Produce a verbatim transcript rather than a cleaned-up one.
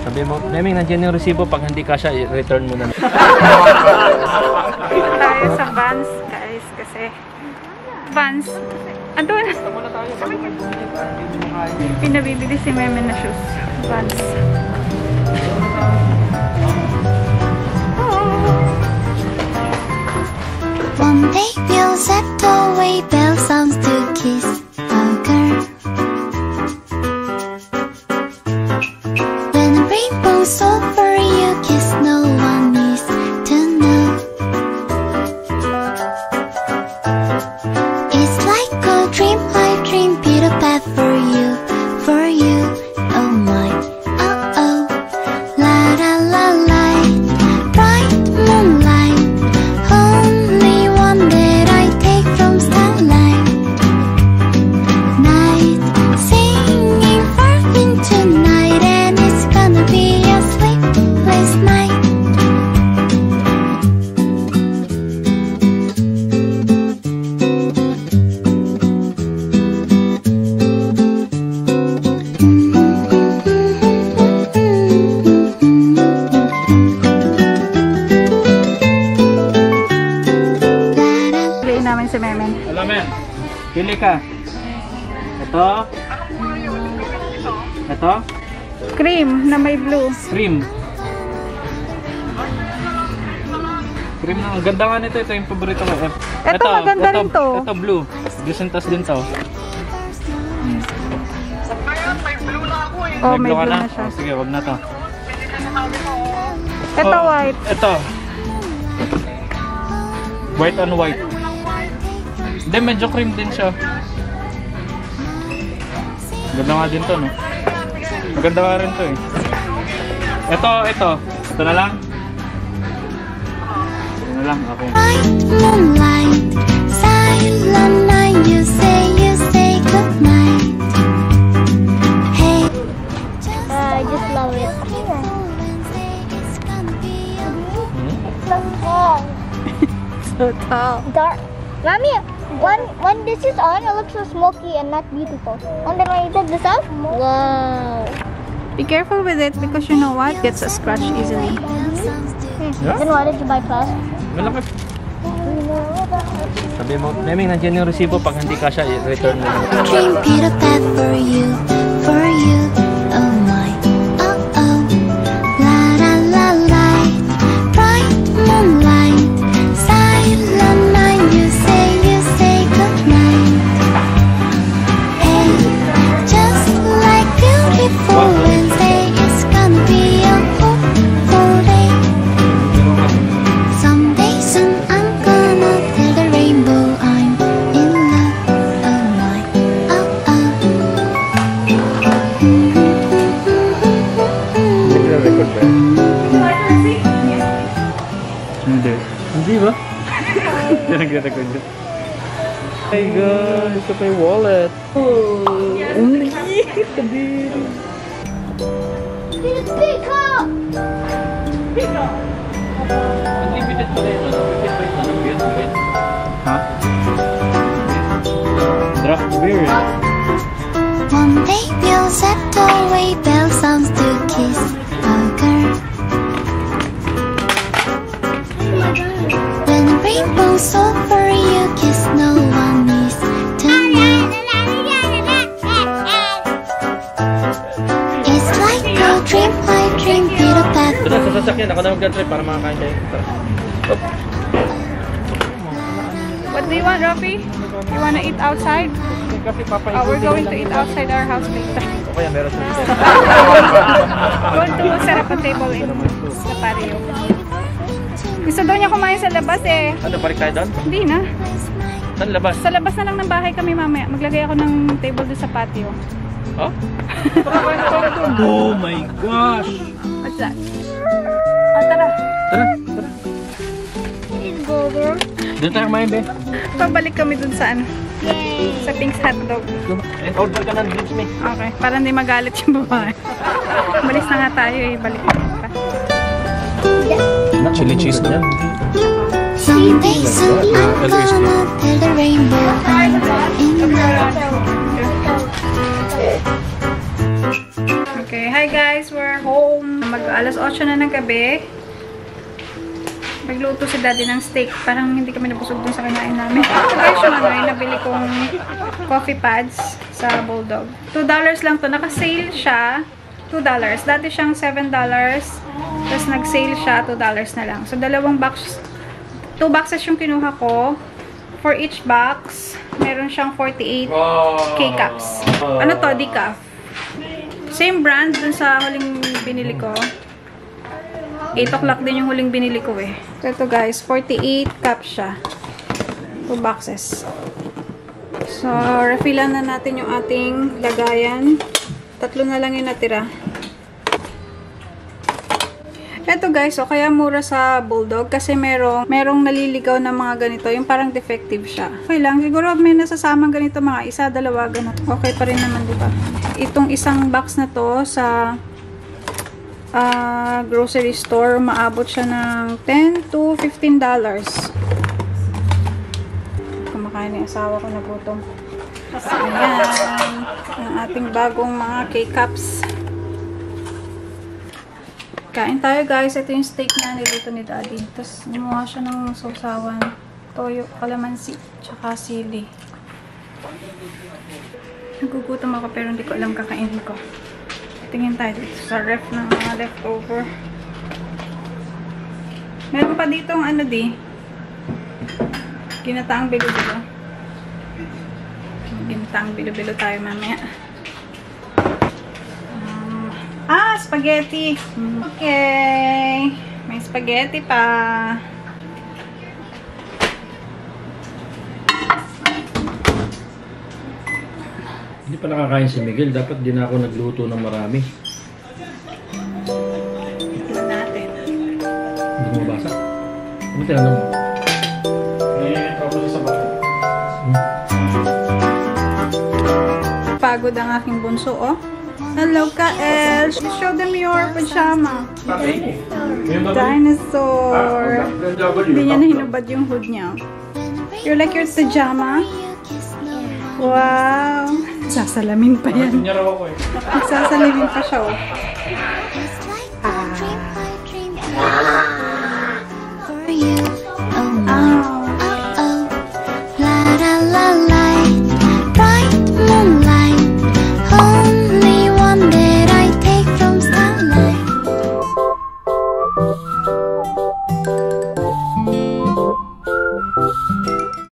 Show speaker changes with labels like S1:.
S1: Sabi mo, Neming, nandiyan yung resibo. Pag hindi kasha, i-return mo na.
S2: Tayo sa Vans, guys, kasi Vans. Andun. Pinabibili si Meme na shoes. Vans.
S3: One day we'll set away bell sounds to kiss a girl. When the rainbow's over, you kiss, no one needs to know. It's like a dream I dream, build a path for you, for you. Oh my, oh oh, la la la la, bright moonlight, only one that I take from starlight. Night, singing for me tonight, and it's gonna be a sleepless night.
S2: Piliin namin si Meme.
S1: Alam men, pili ka. Ito. Ito.
S2: Cream na may blue.
S1: Cream. Cream na. Ang ganda nga nito. Ito yung paborito ko.
S2: Ito, maganda rin to.
S1: Ito blue. Gusintas din to. Hmm.
S2: Oh, may
S1: ka
S2: blue na siya.
S1: Oh, sige, wag na to.
S2: Ito
S1: Oh,
S2: white.
S1: Ito. White on white. Hindi, medyo cream din siya. Ganda nga din to, no? Maganda nga rin to, eh. Ito, ito. Ito na lang. Ito na lang, okay.
S3: Bright moonlight, silent night, you say, you say goodnight. Hey,
S4: I just love it.
S1: Hmm?
S4: So tall.
S2: So tall.
S4: Dark. Mommy, when when this is on, it looks so smoky and not beautiful. And then when you take this off, wow.
S2: Be careful with it because you know what? Gets a scratch easily.
S1: Yeah?
S4: Then why did you buy plus?
S1: Malaki. Sabi mo, Neming, nandiyan yung resibo. Pag hindi kasha, i-return mo na.
S3: dream build a path for you, for you. Oh my, oh oh, la la la la, bright moonlight, silent night, you say, you say goodnight. Hey, just like beautiful Wednesday, it's gonna be a hopeful day. Someday soon I'm gonna tell the rainbow I'm in love. Oh my, oh oh.
S1: Hindi na record ba? Hindi. Hindi ba? Hindi nag-record ba? Hey guys, ito pa yung wallet. Oh, only kadiri.
S4: It's peacock.
S2: Peacock.
S1: Unlimited pala yun. Unlimited pa yun. Anong beer? Wait. Ha? Draft beer.
S3: One day we'll set away bell sounds to kiss a girl. When the rainbow's over, you kiss, no one needs to know. It's like a dream I dream, build a path.
S1: Ito na, sa sasakyan. Ako na mag-drive para makakain tayo. Op.
S2: What do you want, Rafi? You wanna eat outside?
S1: Kasi papa,
S2: Oh, we're going to eat outside our house later.
S1: Okay, meron sa dito.
S2: Going to set up a table in the patio. Gusto daw niya kumain sa labas eh.
S1: Ano, balik tayo doon?
S2: Hindi na.
S1: Saan labas?
S2: Sa labas na lang ng bahay kami mamaya. Maglagay ako ng table doon sa patio.
S1: Oh? Oh my gosh!
S2: What's that? Oh, tara.
S1: Tara, tara.
S4: Please go there.
S1: Doon tayo kumain, be.
S2: Pabalik kami doon sa ano.
S4: Yay.
S2: Sa Pink's Hotdog.
S1: And order ka ng drinks, me.
S2: Okay, para hindi magalit yung babae. Malis na nga tayo eh. Balik na pa.
S1: Chili cheese na.
S3: Someday soon I'm gonna tell the rainbow I'm in love.
S2: Okay, hi guys, we're home. mag alas otso na ng gabi. Nagluto si daddy ng steak. Parang hindi kami nabusog dun sa kinain namin. Ito guys yung ano, yung nabili kong coffee pads sa Bulldog. two dollars lang to. Naka-sale siya. two dollars. Dati siyang seven dollars. Tapos nag-sale siya. two dollars na lang. So, dalawang box. two boxes yung kinuha ko. For each box, meron siyang forty-eight K-cups. Ano to? Decaf. Same brand dun sa huling binili ko. eight o'clock din yung huling binili ko eh. So, ito guys, forty-eight cups siya. two boxes. So, refillan na natin yung ating lagayan. Tatlo na lang yung natira. Ito guys, so kaya mura sa Bulldog kasi merong, merong naliligaw na mga ganito. Yung parang defective siya. Okay lang. Siguro may nasasamang ganito mga isa, dalawa, ganito. Okay pa rin naman, diba? Itong isang box na to sa Uh, grocery store, maabot siya ng ten to fifteen dollars. Kumakain na yung asawa ko na gutom. Ayan, ang ating bagong mga K-cups. Kain tayo guys. Ito yung steak na nilito ni daddy. Tapos gumawa siya ng sausawan, toyo, kalamansi, tsaka sili. Nagugutom ako pero hindi ko alam kakainin ko. Tingin tayo dito sa ref ng mga leftover. Meron pa dito ang ano di. Ginataang bilo-bilo. Ginataang bilo-bilo tayo mamaya. Um, ah, spaghetti. Okay. May spaghetti pa.
S1: Hindi pa nakakain si Miguel. Dapat din ako nagluto ng marami.
S2: Tignan natin.
S1: Hindi mo basa? Ano tinanong mo? Eh, trouble sa bahay. Hmm?
S2: Pagod ang aking bunso, oh. Hello, Kael. Show them your pajama. Dinosaur. Hindi niya na hinubad yung hood niya. You're like your pajama? Wow. Sasalamin pa yan. Sasalamin pa siya, oh. Ah.